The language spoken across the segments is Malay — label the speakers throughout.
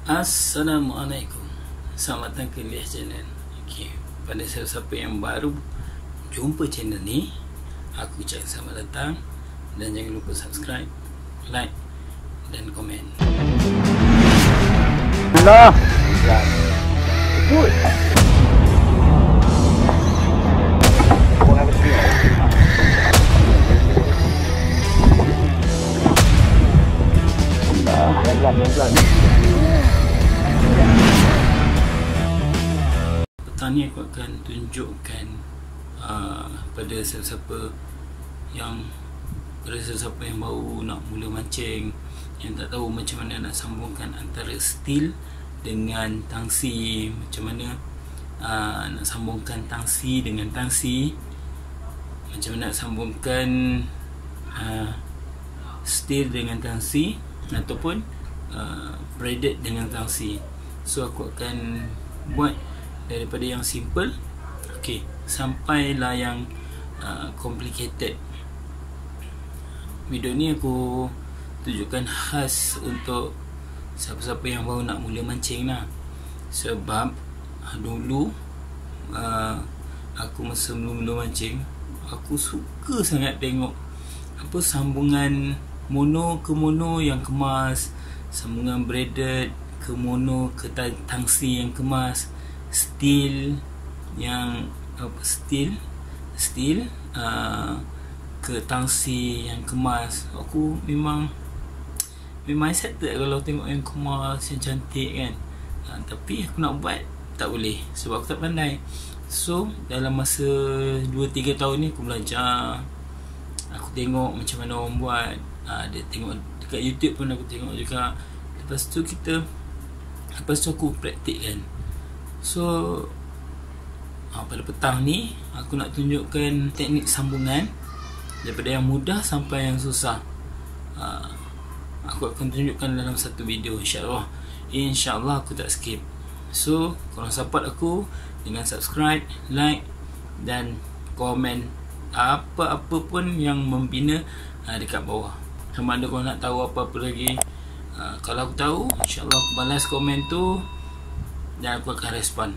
Speaker 1: Assalamualaikum. Selamat datang ke Liah Channel. Okay. Pada siapa yang baru jumpa channel ni, aku ucapkan selamat datang. Dan jangan lupa subscribe, like dan komen.
Speaker 2: Allah. Good. Pelan-pelan.
Speaker 1: Petang ni aku akan tunjukkan pada siapa-siapa yang baru nak mula mancing, yang tak tahu macam mana nak sambungkan antara steel dengan tangsi, macam mana nak sambungkan tangsi dengan tangsi, macam mana nak sambungkan steel dengan tangsi, ataupun braided dengan tangsi. So aku akan buat daripada yang simple, okay, sampailah yang complicated. Video ni aku tunjukkan khas untuk siapa-siapa yang baru nak mula mancing lah. Sebab dulu aku masa mula-mula mancing, aku suka sangat tengok apa sambungan mono ke mono yang kemas, sambungan braided ke mono ke tangsi yang kemas, steel yang steel ke tangsi yang kemas. Aku memang excited kalau tengok yang kemas, yang cantik kan. Tapi aku nak buat tak boleh sebab aku tak pandai. So dalam masa 2-3 tahun ni aku belajar, aku tengok macam mana orang buat. Dia tengok dekat YouTube pun aku tengok juga. Lepas tu aku praktik kan. So pada petang ni aku nak tunjukkan teknik sambungan daripada yang mudah sampai yang susah. Aku akan tunjukkan dalam satu video, InsyaAllah aku tak skip. So korang support aku dengan subscribe, like dan komen apa-apa pun yang membina dekat bawah. Sama ada korang nak tahu apa-apa lagi, kalau aku tahu, InsyaAllah aku balas komen tu dan aku akan respon.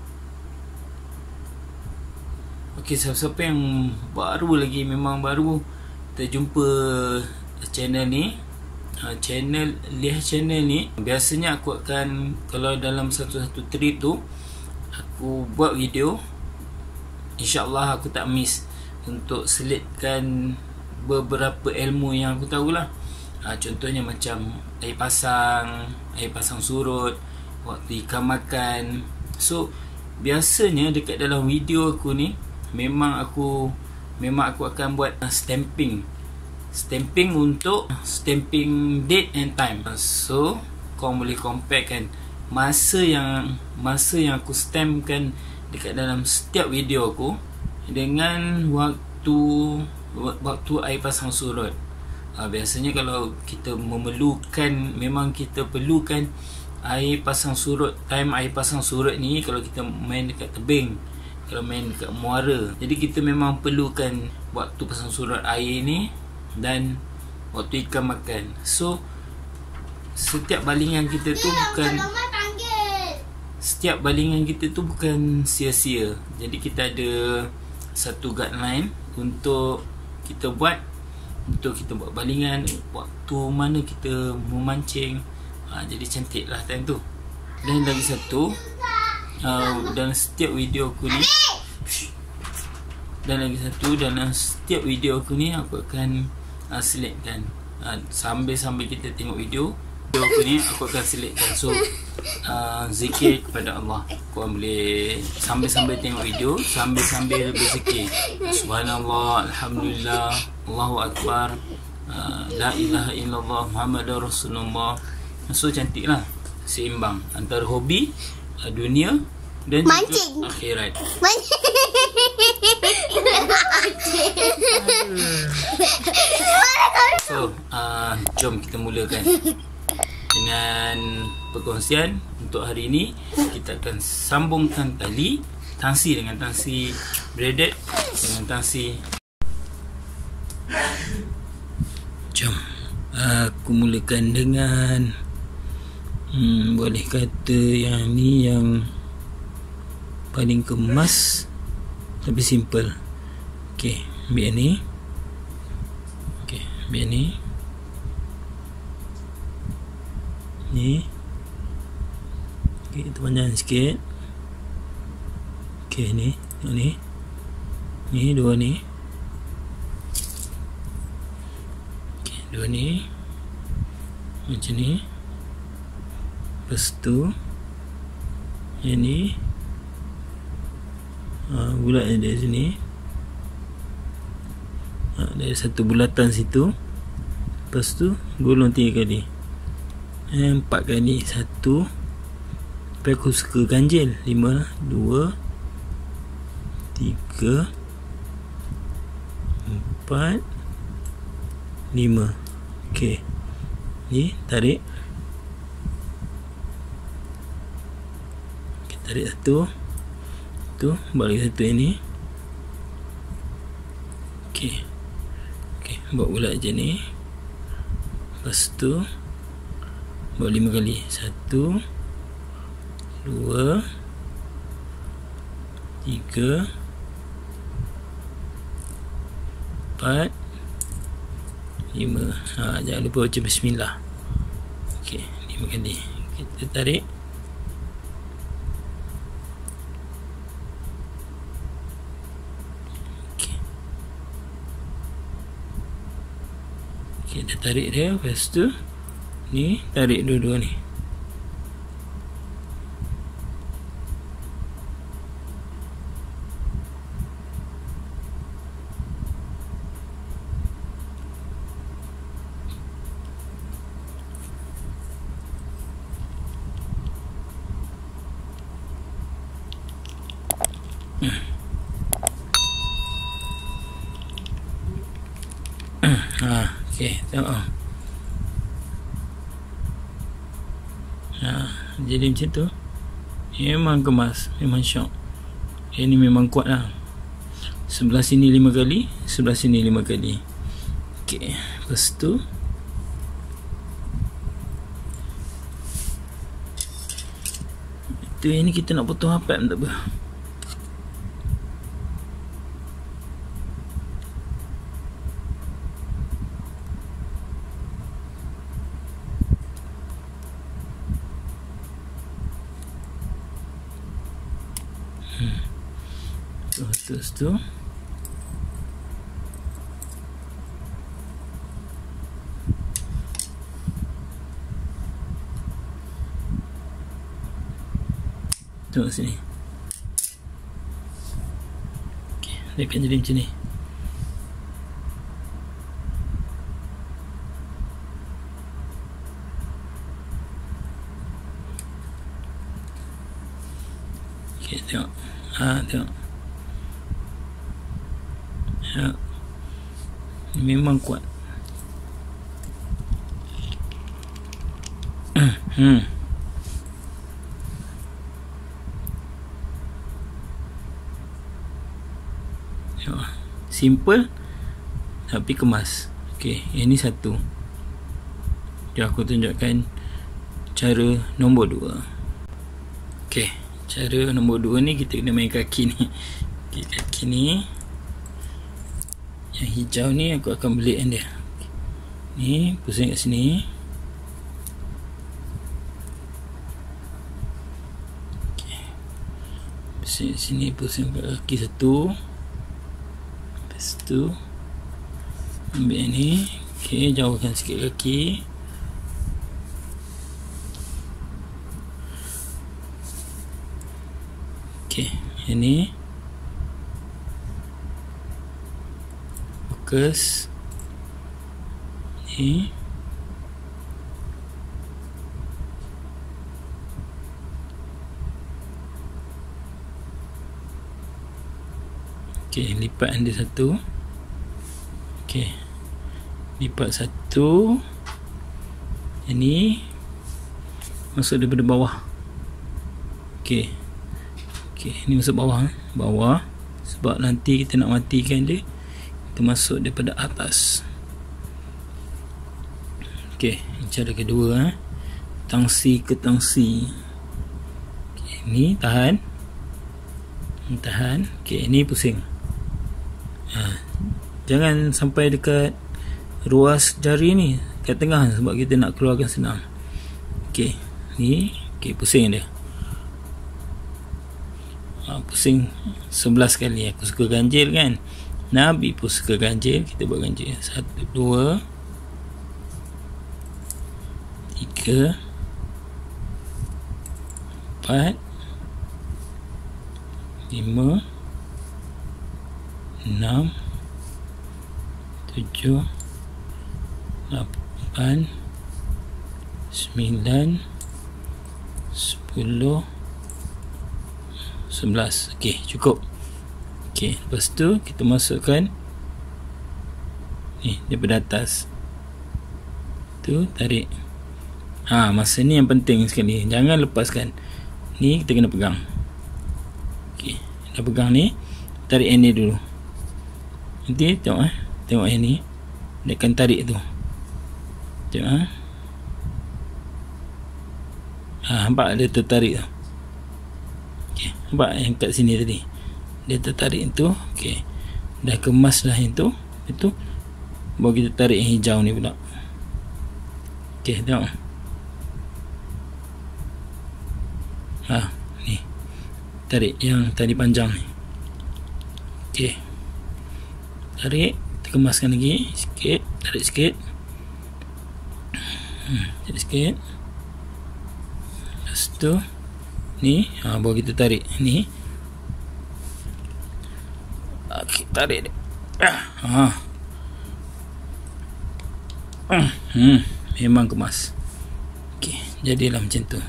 Speaker 1: Ok, siapa-siapa yang baru lagi, memang baru terjumpa channel ni, channel Liah Channel ni, biasanya aku akan, kalau dalam satu-satu trip tu aku buat video, InsyaAllah aku tak miss untuk selitkan beberapa ilmu yang aku tahulah. Contohnya macam air pasang surut, waktu ikan makan. So biasanya dekat dalam video aku ni memang aku akan buat stamping untuk stamping date and time. So kau boleh compare kan masa yang aku stampkan dekat dalam setiap video aku dengan waktu air pasang surut. Biasanya kalau kita memang kita perlukan air pasang surut, time air pasang surut ni kalau kita main dekat tebing, kalau main dekat muara, jadi kita memang perlukan waktu pasang surut air ni dan waktu ikan makan. So setiap balingan kita tu bukan sia-sia. Jadi kita ada satu guideline untuk kita buat balingan waktu mana kita memancing. Jadi cantik lah time tu. Dan lagi satu, dalam setiap video aku ni, aku akan selitkan sambil kita tengok video aku ni, aku akan selitkan. So zikir kepada Allah. Korang boleh sambil tengok video, sambil berzikir, subhanallah, alhamdulillah, Allahu akbar, la ilaha illallah, Muhammadur Rasulullah. So cantik lah, seimbang antara hobi, dunia dan mancing, juga akhirat. So jom kita mulakan dengan perkongsian. Untuk hari ini kita akan sambungkan tali tangsi dengan tangsi braided dengan tangsi. Jom aku mulakan dengan Boleh kata yang ni yang paling kemas tapi simple. Okey, ambil ni. Okey, ambil ni. Ni. Okey, kita panjang sikit. Okey, ni, tengok ni. Ni dua ni. Okey, dua ni. Macam ni. Lepas tu yang ni bulat dari sini. Dari satu bulatan situ. Lepas tu gulung 3 kali, 4 kali. 1. Tapi aku suka ganjil. 5, 2, 3, 4, 5. Okey, ni tarik. Okay, tarik satu. Tu balik satu yang ni. Okey. Okey, buat bulat je ni. Lepas tu buat 5 kali. 1, 2, 3, 4, 5. Jangan lupa baca bismillah. Okey, 5 kali. Kita tarik. Kita tarik dia. Lepas tu ni tarik dua-dua ni. Okey, tengok. Jadi macam tu. Memang kemas, memang syok. Ini memang kuat lah. Sebelah sini 5 kali, sebelah sini 5 kali. Okey, lepas tu itu ini kita nak potong hapap tak apa. Terus tu tengok sini. Okey, dia akan jadi macam ni. Okey, tengok. Tengok. Memang kuat. Simple tapi kemas. Okey, ini satu. Jom aku tunjukkan cara nombor 2. Okey, cara nombor 2 ni kita kena main kaki ni. Okay, kaki ni yang hijau ni aku akan belikkan dia. Ni pusing kat sini. Okay. Pusing kat sini, pusing kat kaki satu. Lepas tu ambil ni. Okay, jauhkan sikit kaki. Okay, yang ni fokus ni. Okey, lipat dia satu. Okey, lipat satu. Yang ni masuk daripada bawah. Okey, okey, ni masuk bawah. Bawah sebab nanti kita nak matikan dia, masuk daripada atas. Okey, cara kedua. tangsi ke tangsi. Okay, ni tahan. Tahan. Okay, ni pusing. Jangan sampai dekat ruas jari ni, kat tengah, sebab kita nak keluarkan senang. Okay, ni. Okay, pusing dia. Pusing 11 kali. Aku suka ganjil kan. Nabi pun suka ganjil. Kita buat ganjil. 1, 2, 3, 4, 5, 6, 7, 8, 9, 10, 11. Okey, cukup. Okey, lepas tu kita masukkan ni daripada atas. Tu tarik. Masa ni yang penting sekali. Jangan lepaskan. Ni kita kena pegang. Okey, dah pegang ni, tarik yang ni dulu. Nanti tengok tengok yang ni. Dia akan tarik tu. Tengok nampak dia tertarik tu. Okay, nampak yang kat sini tadi dia tertarik tu. Okay, dah kemas dah yang tu. Itu baru kita tarik yang hijau ni pula. Okay, tengok. Ni tarik yang tadi panjang ni. Okay, tarik, kita kemaskan lagi sikit. Tarik sikit. Tarik sikit. Lepas tu ni baru kita tarik ni. Okay, tarik dia. Memang kemas. Okay, jadilah macam tu.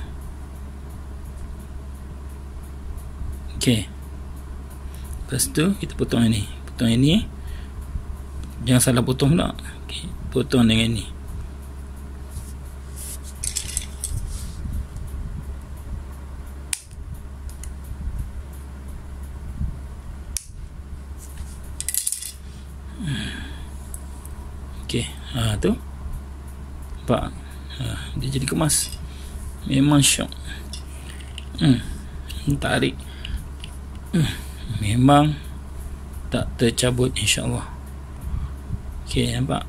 Speaker 1: Okay, lepas tu kita potong yang ni. Potong yang ni. Jangan salah potong pula. Okay, potong dengan ni. Okey, tu. Nampak? Dia jadi kemas. Memang syok. Tarik. Memang tak tercabut, insya-Allah. Okey, nampak?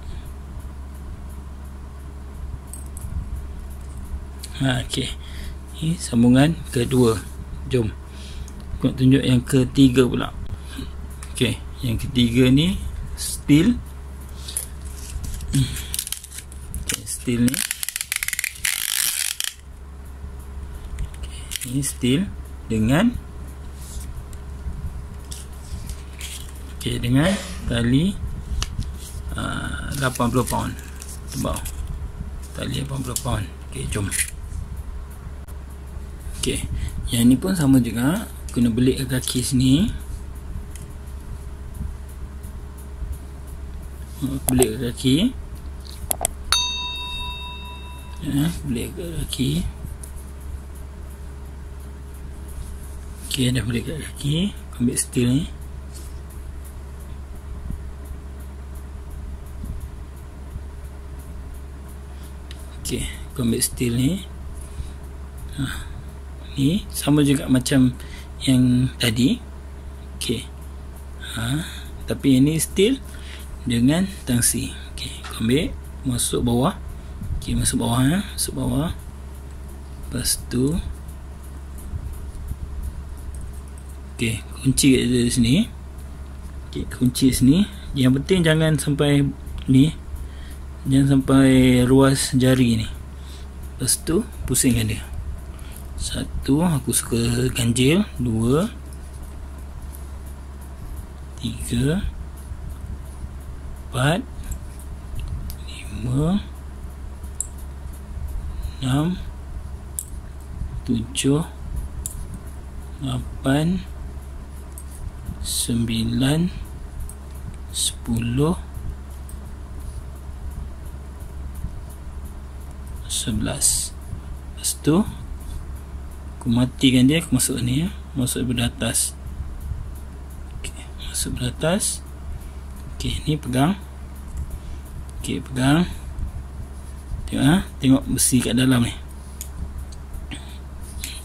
Speaker 1: Okey. Ini sambungan kedua. Jom. Aku nak tunjuk yang ketiga pula. Okey, yang ketiga ni steel. Okay, steel ni. Okay, ini steel dengan dengan tali 80 pound tebal. Tali 80 pound. Okay, jom. Okay, yang ni pun sama juga. Kena belik ke kaki sini. Belik ke kaki. Belik ke kaki. Okay, dah belik ke kaki. Ambil steel ni. Okay, aku ambil steel ni. Ni sama juga macam yang tadi. Okay, tapi yang ni steel dengan tangsi. Okay, aku ambil, masuk bawah. Okay, masuk bawah. Masuk bawah. Lepas tu okay, kunci kat sini. Okay, kunci sini. Yang penting jangan sampai ni, jangan sampai ruas jari ni. Lepas tu pusingkan dia. 1, aku suka ganjil. 2, 3, 4, 5, 6, 7, 8, 9, 10, 11. Lepas tu aku matikan dia. Aku masuk ni, masuk daripada atas. Okay, masuk daripada atas. Okay, ni pegang. Okay, pegang. Tengok, tengok besi kat dalam ni.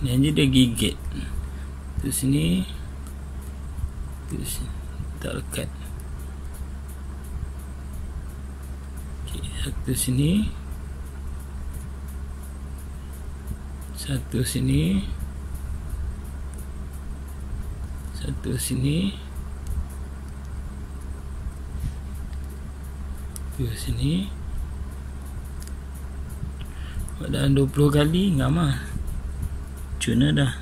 Speaker 1: Yang dia gigit tu sini, tu sini, tak lekat. Okay, satu sini, satu sini, satu sini, tu sini. Dalam 20 kali ngam cuna dah.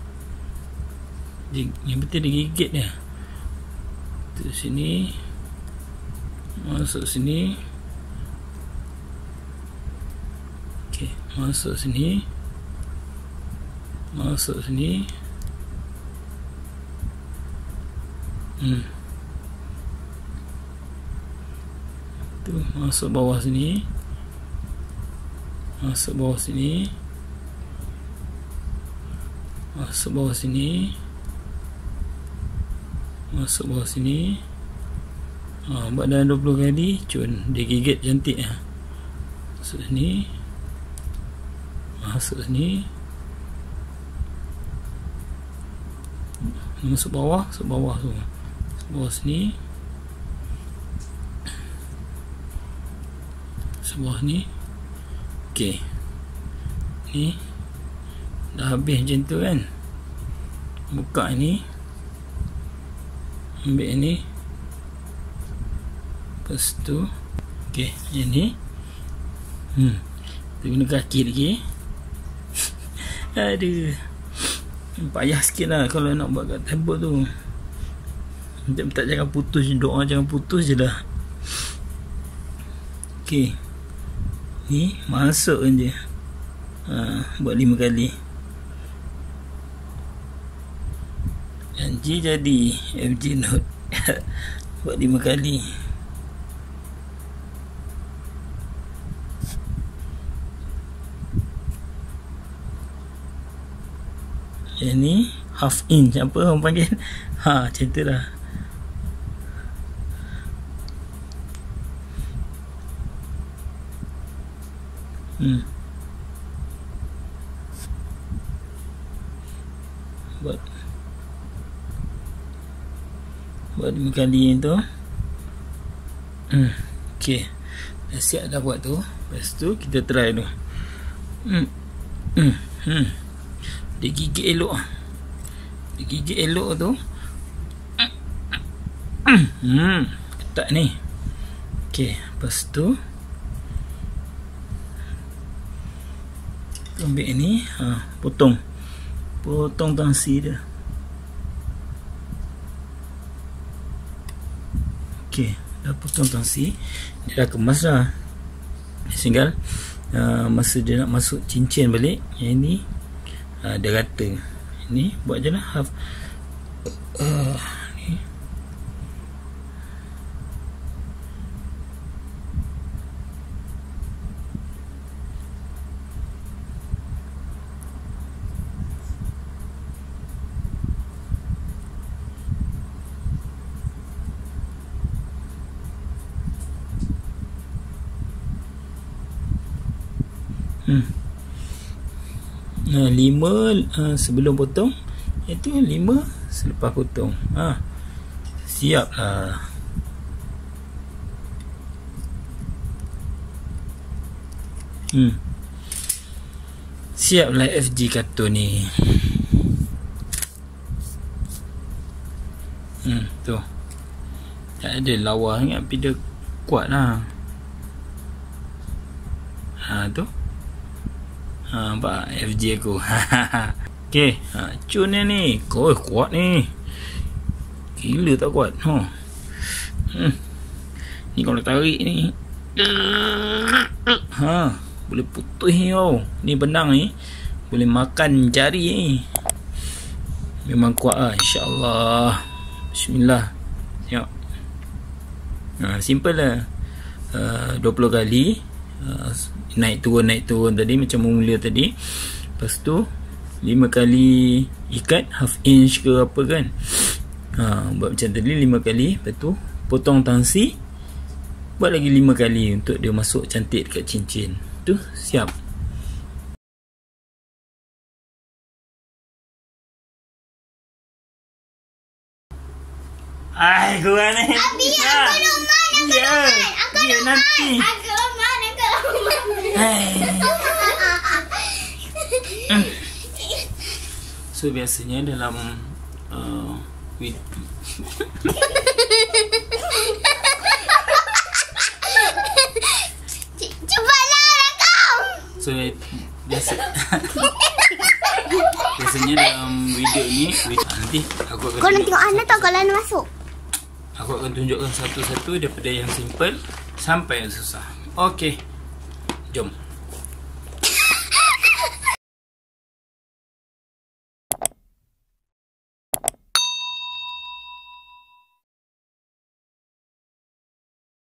Speaker 1: Yang penting dia gigit dia. Tu sini, masuk sini. Okey, masuk sini, masuk sini. Tu masuk bawah sini, masuk bawah sini, masuk bawah sini, masuk bawah sini. Buat dalam 20 kali, cun dia gigit cantik lah. Masuk sini, masuk sini, masuk bawah, masuk bawah tu, masuk bawah sini, masuk bawah ni. Okey, ni dah habis macam tu kan. Buka ni, ambil ni, lepas tu okey, yang ni kita guna kaki lagi. Aduh, payah sikit lah kalau nak buat kat tembok tu. Tak jangan putus, doa jangan putus je dah. Okey, ni masuk je. Buat 5 kali. Janji jadi FG Note. Buat 5 kali. Yang ni half inch, apa orang panggil? Macam tu lah. Buat 5 kali tu. Okey, dah siap dah buat tu. Lepas tu kita try tu. Dia gigit elok. Dia gigit elok tu. Ketat ni. Okey, lepas tu ambil ni, potong tangsi dia. Okey, dah potong tangsi, dia dah kemas dah. Tinggal masa dia nak masuk cincin balik, yang ni dia rata. Ni buat je lah half. Ni Nah, 5 sebelum potong, itu 5 selepas potong. Siap lah. Siap lah FG kartun ni. Tu tak ada lawa sangat, tapi dia kuat lah. Tu nampak FG aku. Okey, cun ni kuat ni, gila tak kuat. Ni kalau tarik ni boleh putus ni. Ni benang ni boleh makan jari ni. Memang kuat lah, insyaAllah. Bismillah. Tengok, simple lah. 20 kali naik turun tadi, macam mula tadi. Lepas tu 5 kali ikat half inch ke apa kan. Buat macam tadi 5 kali. Lepas tu potong tangsi, buat lagi 5 kali untuk dia masuk cantik dekat cincin tu. Siap. Ai, korang ni.
Speaker 3: Abi, aku Luqman.
Speaker 1: Ya, nanti.
Speaker 3: Aku Luqman.
Speaker 1: So biasanya dalam
Speaker 3: Cepatlah rekam.
Speaker 1: so biasanya dalam video ni nanti aku akan
Speaker 3: Kau nak tengok Ana tau kalau Ana masuk.
Speaker 1: aku akan tunjukkan satu-satu daripada yang simple sampai yang susah. Okey, jom.